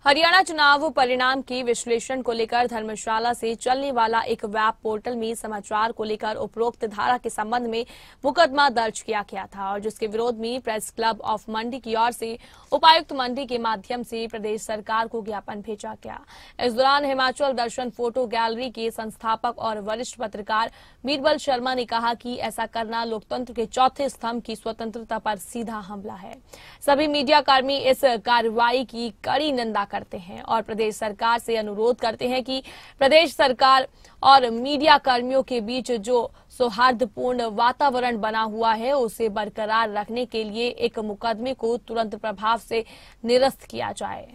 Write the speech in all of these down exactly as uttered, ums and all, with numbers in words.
हरियाणा चुनाव परिणाम के विश्लेषण को लेकर धर्मशाला से चलने वाला एक वेब पोर्टल में समाचार को लेकर उपरोक्त धारा के संबंध में मुकदमा दर्ज किया गया था और जिसके विरोध में प्रेस क्लब ऑफ मंडी की ओर से उपायुक्त मंडी के माध्यम से प्रदेश सरकार को ज्ञापन भेजा गया। इस दौरान हिमाचल दर्शन फोटो गैलरी के संस्थापक और वरिष्ठ पत्रकार बीरबल शर्मा ने कहा कि ऐसा करना लोकतंत्र के चौथे स्तंभ की स्वतंत्रता पर सीधा हमला है। सभी मीडिया कर्मी इस कार्रवाई की कड़ी निंदा करते हैं और प्रदेश सरकार से अनुरोध करते हैं कि प्रदेश सरकार और मीडिया कर्मियों के बीच जो सौहार्दपूर्ण वातावरण बना हुआ है उसे बरकरार रखने के लिए एक मुकदमे को तुरंत प्रभाव से निरस्त किया जाए।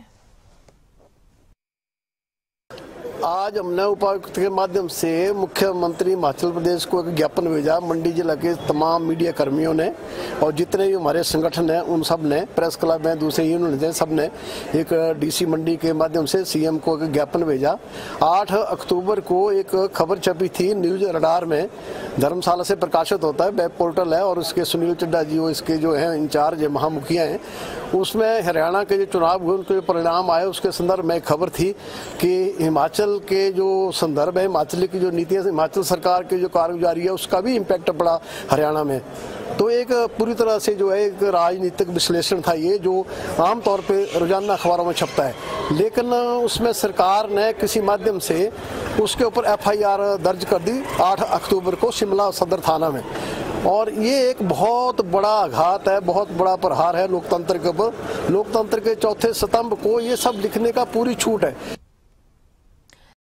आज हमने उपायुक्त के माध्यम से मुख्यमंत्री हिमाचल प्रदेश को एक ज्ञापन भेजा। मंडी जिला के तमाम मीडिया कर्मियों ने और जितने भी हमारे संगठन हैं उन सब ने, प्रेस क्लब हैं, दूसरे यूनियन हैं, सब ने एक डीसी मंडी के माध्यम से सीएम को एक ज्ञापन भेजा। आठ अक्टूबर को एक खबर छपी थी न्यूज रडार में, धर्मशाला से प्रकाशित होता है, वेब पोर्टल है और उसके सुनील चड्डा जी वो इसके जो है इंचार्ज महामुखिया हैं। उसमें हरियाणा के जो चुनाव हुए उनके परिणाम आए उसके संदर्भ में खबर थी कि हिमाचल के जो संदर्भ है, हिमाचल की जो नीति है, हिमाचल सरकार की जो कारगुजारी है उसका भी इम्पैक्ट पड़ा हरियाणा में। तो एक पूरी तरह से जो है एक राजनीतिक विश्लेषण था ये, जो आमतौर पे रोजाना अखबारों में छपता है, लेकिन उसमें सरकार ने किसी माध्यम से उसके ऊपर एफ आई आर दर्ज कर दी आठ अक्टूबर को शिमला सदर थाना में। और ये एक बहुत बड़ा आघात है, बहुत बड़ा प्रहार है लोकतंत्र के ऊपर। लोकतंत्र के चौथे स्तंभ को ये सब लिखने का पूरी छूट है।